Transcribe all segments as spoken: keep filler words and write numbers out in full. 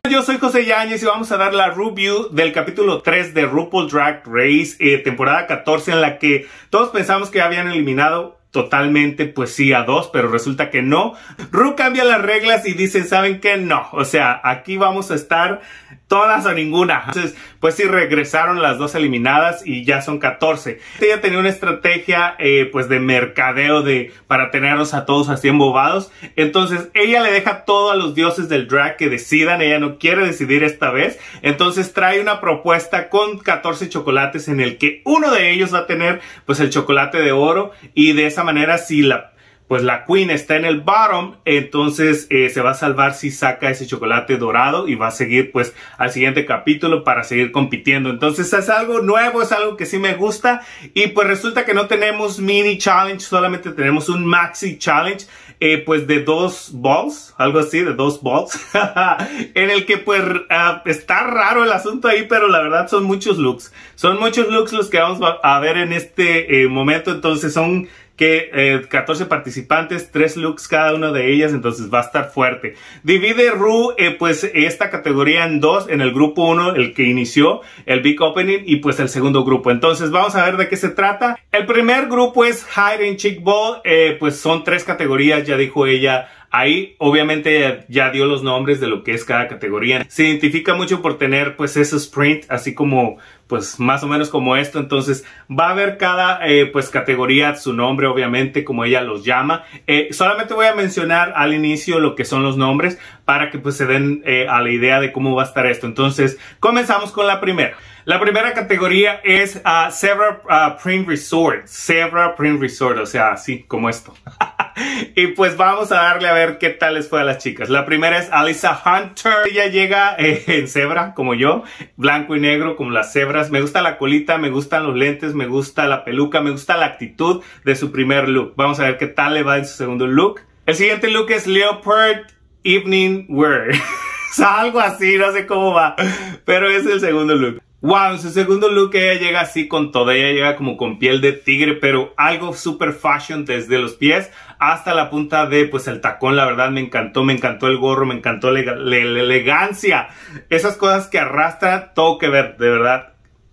Yo soy José Yáñez y vamos a dar la review del capítulo tres de RuPaul Drag Race, eh, temporada catorce, en la que todos pensamos que habían eliminado totalmente, pues sí, a dos, pero resulta que no. Ru cambia las reglas y dicen, ¿saben qué? No, o sea, aquí vamos a estar todas o ninguna. Entonces, pues sí, regresaron las dos eliminadas y ya son catorce. Ella tenía una estrategia, eh, pues de mercadeo de, para tenerlos a todos así embobados. Entonces, ella le deja todo a los dioses del drag que decidan. Ella no quiere decidir esta vez. Entonces, trae una propuesta con catorce chocolates en el que uno de ellos va a tener, pues, el chocolate de oro. Y de esa manera, si la... pues la Queen está en el bottom, entonces eh, se va a salvar si saca ese chocolate dorado y va a seguir pues al siguiente capítulo para seguir compitiendo. Entonces es algo nuevo, es algo que sí me gusta y pues resulta que no tenemos mini challenge, solamente tenemos un maxi challenge eh, pues de dos balls, algo así, de dos balls, en el que pues uh, está raro el asunto ahí, pero la verdad son muchos looks. Son muchos looks los que vamos a ver en este eh, momento, entonces son... que eh, catorce participantes, tres looks cada uno de ellas, entonces va a estar fuerte. Divide Ru eh, pues esta categoría en dos, en el grupo uno, el que inició el Big Opening, y pues el segundo grupo. Entonces vamos a ver de qué se trata. El primer grupo es Hide and Chick Ball, eh, pues son tres categorías, ya dijo ella. Ahí obviamente ya dio los nombres de lo que es cada categoría. Se identifica mucho por tener pues ese sprint, así como pues más o menos como esto. Entonces va a haber cada eh, pues categoría su nombre, obviamente, como ella los llama. Eh, solamente voy a mencionar al inicio lo que son los nombres para que pues se den eh, a la idea de cómo va a estar esto. Entonces comenzamos con la primera. La primera categoría es uh, Zebra uh, Print Resort. Zebra Print Resort, o sea, así como esto. Y pues vamos a darle a ver qué tal les fue a las chicas. La primera es Alyssa Hunter. Ella llega eh, en cebra, como yo, blanco y negro, como las cebras. Me gusta la colita, me gustan los lentes, me gusta la peluca, me gusta la actitud de su primer look. Vamos a ver qué tal le va en su segundo look. El siguiente look es Leopard Evening Wear. O sea, algo así, no sé cómo va, pero es el segundo look. Wow, en su segundo look ella llega así con todo, ella llega como con piel de tigre, pero algo super fashion desde los pies hasta la punta de pues el tacón. La verdad me encantó, me encantó el gorro, me encantó la, la, la elegancia, esas cosas que arrastran, todo que ver, de verdad.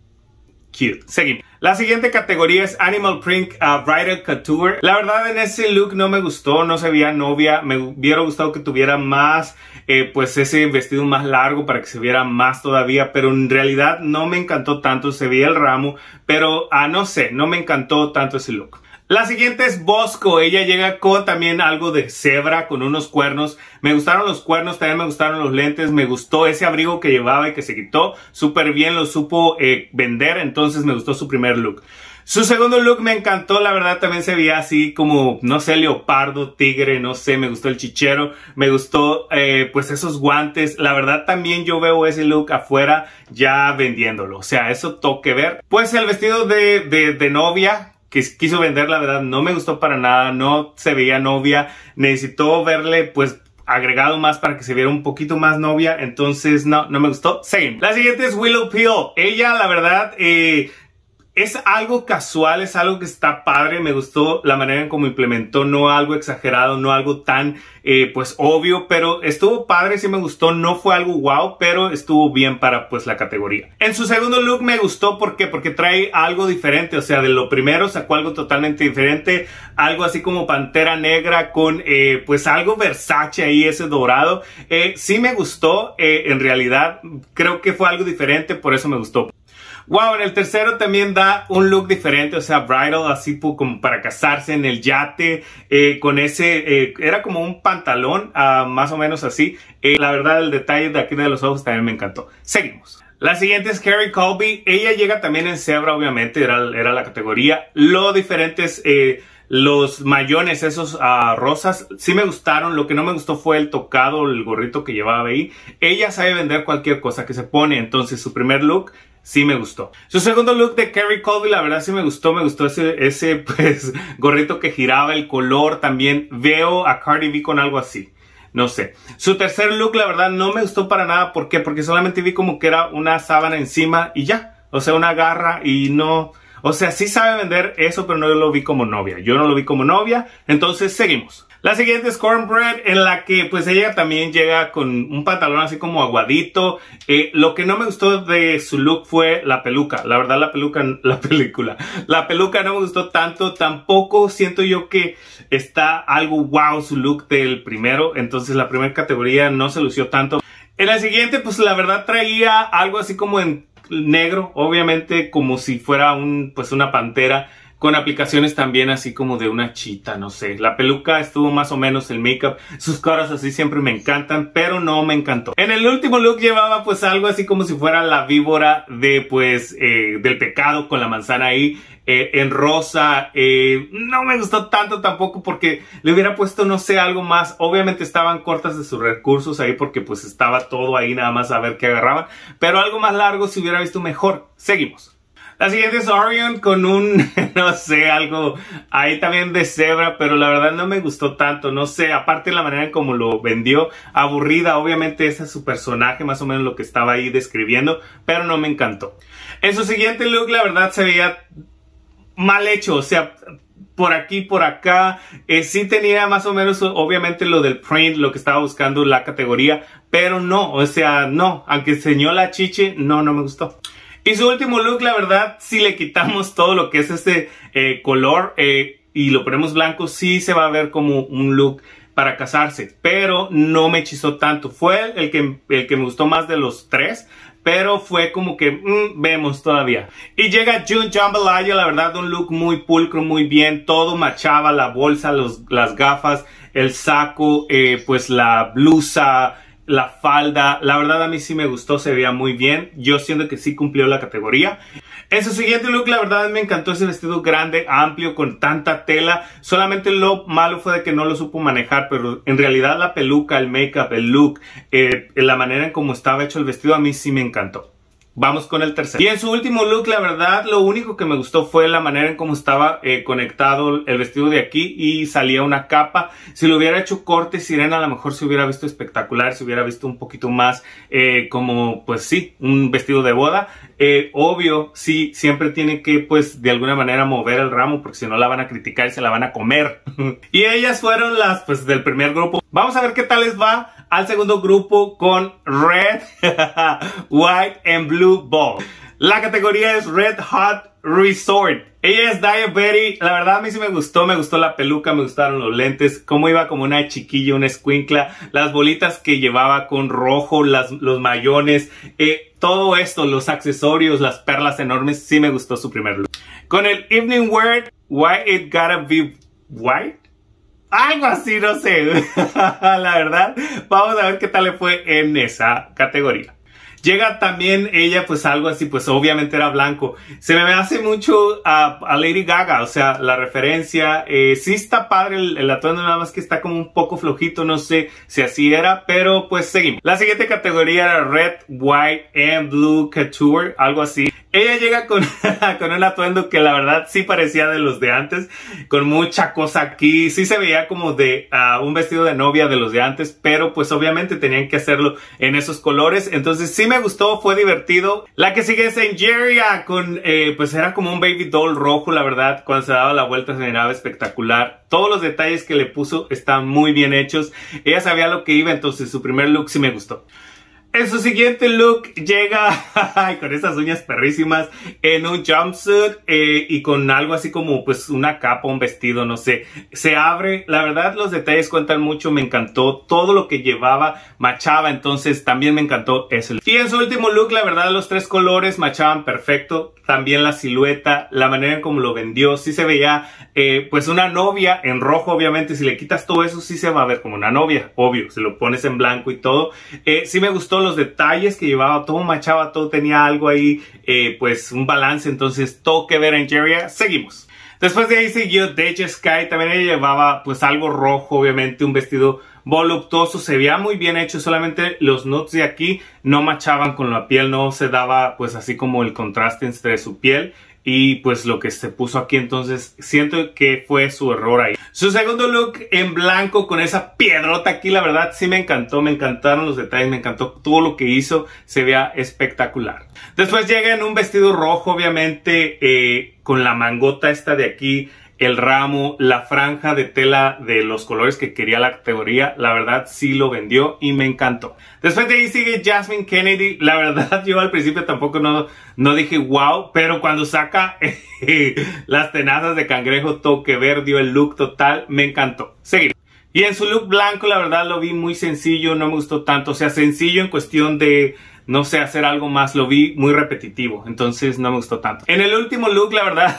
Cute. Seguimos. La siguiente categoría es Animal Print uh, Bridal Couture. La verdad en ese look no me gustó, no se veía novia. Me hubiera gustado que tuviera más, eh, pues ese vestido más largo para que se viera más todavía. Pero en realidad no me encantó tanto, se veía el ramo. Pero ah, no sé, no me encantó tanto ese look. La siguiente es Bosco. Ella llega con también algo de cebra, con unos cuernos. Me gustaron los cuernos, también me gustaron los lentes. Me gustó ese abrigo que llevaba y que se quitó. Súper bien, lo supo eh, vender, entonces me gustó su primer look. Su segundo look me encantó, la verdad también se veía así como, no sé, leopardo, tigre, no sé, me gustó el chichero, me gustó eh, pues esos guantes. La verdad también yo veo ese look afuera ya vendiéndolo, o sea, eso toque ver. Pues el vestido de, de, de novia que quiso vender, la verdad no me gustó para nada, no se veía novia, necesitó verle pues agregado más para que se viera un poquito más novia, entonces no, no me gustó. Seguimos. La siguiente es Willow Pill. Ella la verdad eh, es algo casual, es algo que está padre, me gustó la manera en cómo implementó, no algo exagerado, no algo tan eh, pues obvio, pero estuvo padre, sí me gustó, no fue algo wow, pero estuvo bien para pues la categoría. En su segundo look me gustó, ¿por qué? Porque trae algo diferente, o sea, de lo primero sacó algo totalmente diferente, algo así como pantera negra con eh, pues algo Versace ahí, ese dorado. Eh, sí me gustó, eh, en realidad creo que fue algo diferente, por eso me gustó. Wow, en el tercero también da un look diferente, o sea, bridal, así como para casarse en el yate, eh, con ese, eh, era como un pantalón, uh, más o menos así. Eh, la verdad, el detalle de aquí de los ojos también me encantó. Seguimos. La siguiente es Carrie Colby. Ella llega también en cebra, obviamente, era, era la categoría. Lo diferente es eh, los mayones, esos uh, rosas, sí me gustaron. Lo que no me gustó fue el tocado, el gorrito que llevaba ahí. Ella sabe vender cualquier cosa que se pone, entonces su primer look sí me gustó. Su segundo look de Carrie Colby, la verdad sí me gustó, me gustó ese, ese pues gorrito que giraba, el color también. Veo a Cardi B con algo así, no sé. Su tercer look, la verdad no me gustó para nada. ¿Por qué? Porque solamente vi como que era una sábana encima y ya, o sea, una garra y no... O sea, sí sabe vender eso, pero no lo vi como novia. Yo no lo vi como novia, entonces seguimos. La siguiente es Cornbread, en la que pues ella también llega con un pantalón así como aguadito. Eh, lo que no me gustó de su look fue la peluca. La verdad la peluca, la película, la peluca no me gustó tanto. Tampoco siento yo que está algo wow su look del primero. Entonces la primera categoría no se lució tanto. En la siguiente pues la verdad traía algo así como en negro. Obviamente como si fuera un, pues una pantera. Con aplicaciones también así como de una chita, no sé. La peluca estuvo más o menos, el make-up. Sus caras así siempre me encantan, pero no me encantó. En el último look llevaba pues algo así como si fuera la víbora de pues eh, del pecado con la manzana ahí. Eh, en rosa. Eh, no me gustó tanto tampoco porque le hubiera puesto no sé algo más. Obviamente estaban cortas de sus recursos ahí porque pues estaba todo ahí nada más a ver qué agarraban. Pero algo más largo se hubiera visto mejor. Seguimos. La siguiente es Orion con un, no sé, algo ahí también de cebra, pero la verdad no me gustó tanto, no sé, aparte de la manera en cómo lo vendió, aburrida, obviamente ese es su personaje, más o menos lo que estaba ahí describiendo, pero no me encantó. En su siguiente look, la verdad se veía mal hecho, o sea, por aquí, por acá, eh, sí tenía más o menos, obviamente lo del print, lo que estaba buscando la categoría, pero no, o sea, no, aunque enseñó la chiche, no, no me gustó. Y su último look, la verdad, si le quitamos todo lo que es este eh, color eh, y lo ponemos blanco, sí se va a ver como un look para casarse. Pero no me hechizó tanto. Fue el que, el que me gustó más de los tres. Pero fue como que mmm, vemos todavía. Y llega June Jambalaya, la verdad, un look muy pulcro, muy bien. Todo machaba, la bolsa, los, las gafas, el saco, eh, pues la blusa, la falda. La verdad a mí sí me gustó, se veía muy bien. Yo siento que sí cumplió la categoría. En su siguiente look, la verdad me encantó ese vestido grande, amplio, con tanta tela. Solamente lo malo fue de que no lo supo manejar, pero en realidad la peluca, el make-up, el look, eh, la manera en cómo estaba hecho el vestido a mí sí me encantó. Vamos con el tercero. Y en su último look, la verdad, lo único que me gustó fue la manera en cómo estaba eh, conectado el vestido de aquí y salía una capa. Si lo hubiera hecho corte sirena, a lo mejor se hubiera visto espectacular, se hubiera visto un poquito más eh, como, pues sí, un vestido de boda. Eh, obvio, sí, siempre tiene que, pues, de alguna manera mover el ramo, porque si no la van a criticar y se la van a comer. Y ellas fueron las, pues, del primer grupo. Vamos a ver qué tal les va al segundo grupo con Red, White and Blue Ball. La categoría es Red Hot Resort. Ella es Diabetes. La verdad a mí sí me gustó, me gustó la peluca, me gustaron los lentes, cómo iba como una chiquilla, una escuincla, las bolitas que llevaba con rojo, las, los mayones, eh, todo esto, los accesorios, las perlas enormes, sí me gustó su primer look. Con el Evening Wear, Why It Gotta Be White. Algo así, no sé. La verdad, vamos a ver qué tal le fue en esa categoría. Llega también ella, pues algo así, pues obviamente era blanco. Se me hace mucho a, a Lady Gaga, o sea, la referencia. Eh, sí está padre el, el atuendo, nada más que está como un poco flojito, no sé si así era, pero pues seguimos. La siguiente categoría era Red, White and Blue Couture, algo así. Ella llega con, con un atuendo que la verdad sí parecía de los de antes, con mucha cosa aquí, sí se veía como de uh, un vestido de novia de los de antes, pero pues obviamente tenían que hacerlo en esos colores, entonces sí me gustó, fue divertido. La que sigue es Angeria, con, eh, pues era como un baby doll rojo, la verdad, cuando se daba la vuelta se miraba espectacular. Todos los detalles que le puso están muy bien hechos, ella sabía lo que iba, entonces su primer look sí me gustó. En su siguiente look llega con esas uñas perrísimas en un jumpsuit eh, y con algo así como pues una capa, un vestido, no sé. Se abre, la verdad los detalles cuentan mucho, me encantó. Todo lo que llevaba machaba, entonces también me encantó ese look. Y en su último look, la verdad los tres colores machaban perfecto. También la silueta, la manera en cómo lo vendió, sí se veía eh, pues una novia en rojo, obviamente. Si le quitas todo eso, sí se va a ver como una novia, obvio. Si lo pones en blanco y todo. Eh, sí me gustó los detalles que llevaba, todo machaba, todo tenía algo ahí, eh, pues un balance. Entonces, todo que ver en Angeria. Seguimos. Después de ahí siguió Deja Sky. También ella llevaba pues algo rojo, obviamente, un vestido voluptuoso, se veía muy bien hecho, solamente los nudes de aquí no machaban con la piel, no se daba pues así como el contraste entre su piel y pues lo que se puso aquí, entonces siento que fue su error ahí. Su segundo look en blanco con esa piedrota aquí, la verdad sí me encantó, me encantaron los detalles, me encantó todo lo que hizo, se veía espectacular. Después llega en un vestido rojo, obviamente, eh, con la mangota esta de aquí, el ramo, la franja de tela de los colores que quería la categoría, la verdad sí lo vendió y me encantó. Después de ahí sigue Jasmine Kennedy, la verdad yo al principio tampoco no, no dije wow, pero cuando saca eh, las tenazas de cangrejo toque verde, el look total, me encantó. Seguimos. Y en su look blanco la verdad lo vi muy sencillo, no me gustó tanto, o sea sencillo en cuestión de... no sé, hacer algo más, lo vi muy repetitivo, entonces no me gustó tanto. En el último look, la verdad,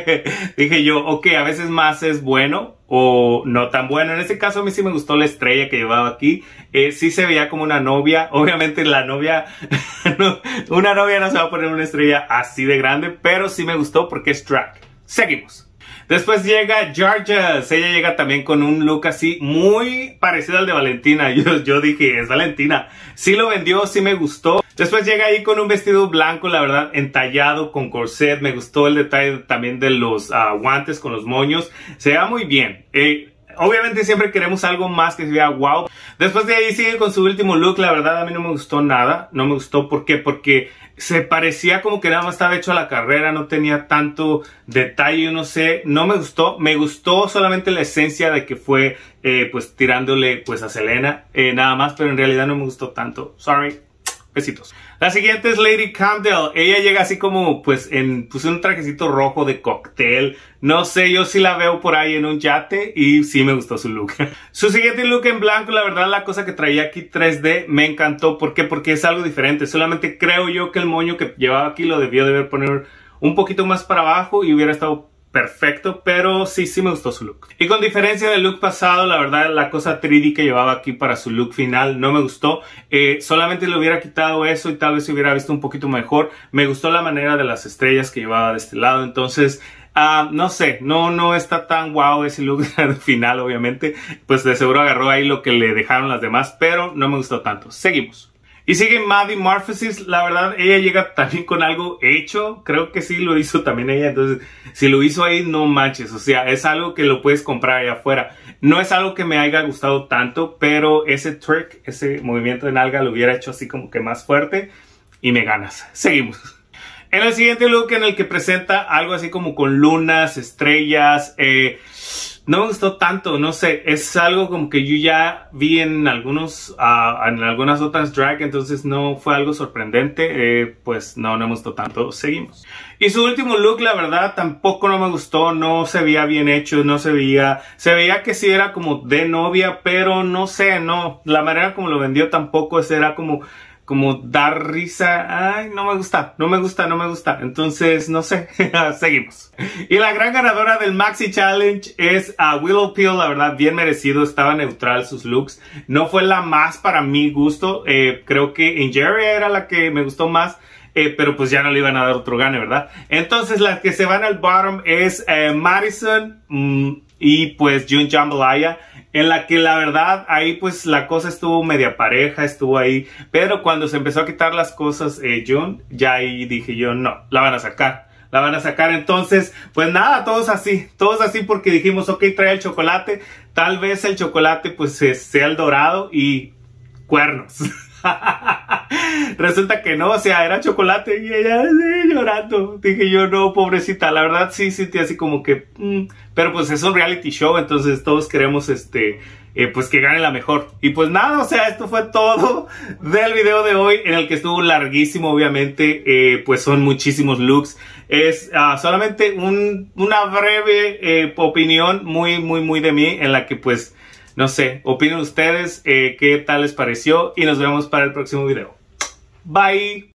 dije yo, ok, a veces más es bueno o no tan bueno. En este caso a mí sí me gustó la estrella que llevaba aquí, eh, sí se veía como una novia, obviamente la novia, no, una novia no se va a poner una estrella así de grande, pero sí me gustó porque es drag. Seguimos. Después llega Georges, ella llega también con un look así muy parecido al de Valentina. Yo, yo dije, es Valentina. Sí lo vendió, sí me gustó. Después llega ahí con un vestido blanco, la verdad, entallado con corset. Me gustó el detalle también de los uh, guantes con los moños. Se ve muy bien. Eh, Obviamente siempre queremos algo más que se vea wow. Después de ahí sigue con su último look. La verdad a mí no me gustó nada. No me gustó, ¿por qué? Porque se parecía como que nada más estaba hecho a la carrera. No tenía tanto detalle, no sé. No me gustó. Me gustó solamente la esencia de que fue eh, pues tirándole pues a Selena. Eh, nada más, pero en realidad no me gustó tanto. Sorry. Besitos. La siguiente es Lady Campbell. Ella llega así como pues en pues, un trajecito rojo de cóctel. No sé, yo sí la veo por ahí en un yate y sí me gustó su look. Su siguiente look en blanco, la verdad la cosa que traía aquí tres D me encantó. ¿Por qué? Porque es algo diferente. Solamente creo yo que el moño que llevaba aquí lo debió de haber poner un poquito más para abajo y hubiera estado perfecto, pero sí, sí me gustó su look. Y con diferencia del look pasado, la verdad, la cosa tres D que llevaba aquí para su look final no me gustó. Eh, solamente le hubiera quitado eso y tal vez se hubiera visto un poquito mejor. Me gustó la manera de las estrellas que llevaba de este lado, entonces... Uh, no sé, no, no está tan guau ese look final, obviamente. Pues de seguro agarró ahí lo que le dejaron las demás, pero no me gustó tanto. Seguimos. Y sigue Maddie Morphosis, la verdad ella llega también con algo hecho, creo que sí lo hizo también ella, entonces si lo hizo ahí no manches, o sea, es algo que lo puedes comprar allá afuera. No es algo que me haya gustado tanto, pero ese trick, ese movimiento de nalga lo hubiera hecho así como que más fuerte y me ganas. Seguimos. En el siguiente look en el que presenta algo así como con lunas, estrellas, eh... no me gustó tanto, no sé, es algo como que yo ya vi en algunos, uh, en algunas otras drag, entonces no fue algo sorprendente, eh, pues no, no me gustó tanto, seguimos. Y su último look, la verdad, tampoco no me gustó, no se veía bien hecho, no se veía, se veía que sí era como de novia, pero no sé, no, la manera como lo vendió tampoco, ese era como... como dar risa, ay, no me gusta, no me gusta, no me gusta, entonces, no sé, seguimos. Y la gran ganadora del Maxi Challenge es a uh, Willow Pill, la verdad, bien merecido, estaba neutral sus looks, no fue la más para mi gusto, eh, creo que Ingeria era la que me gustó más, eh, pero pues ya no le iban a dar otro gane, ¿verdad? Entonces, las que se van al bottom es eh, Madison mmm, y pues June Jambalaya, en la que la verdad ahí pues la cosa estuvo media pareja, estuvo ahí, pero cuando se empezó a quitar las cosas eh, June, ya ahí dije yo no, la van a sacar, la van a sacar, entonces pues nada, todos así, todos así porque dijimos ok, trae el chocolate, tal vez el chocolate pues sea el dorado y cuernos. Resulta que no, o sea, era chocolate y ella sí, llorando. Dije yo, no, pobrecita, la verdad sí sentí así como que... Mm, pero pues es un reality show, entonces todos queremos este... Eh, pues que gane la mejor. Y pues nada, o sea, esto fue todo del video de hoy, en el que estuvo larguísimo, obviamente, eh, pues son muchísimos looks. Es uh, solamente un, una breve eh, opinión muy, muy, muy de mí, en la que pues... no sé, opinen ustedes eh, qué tal les pareció y nos vemos para el próximo video. Bye.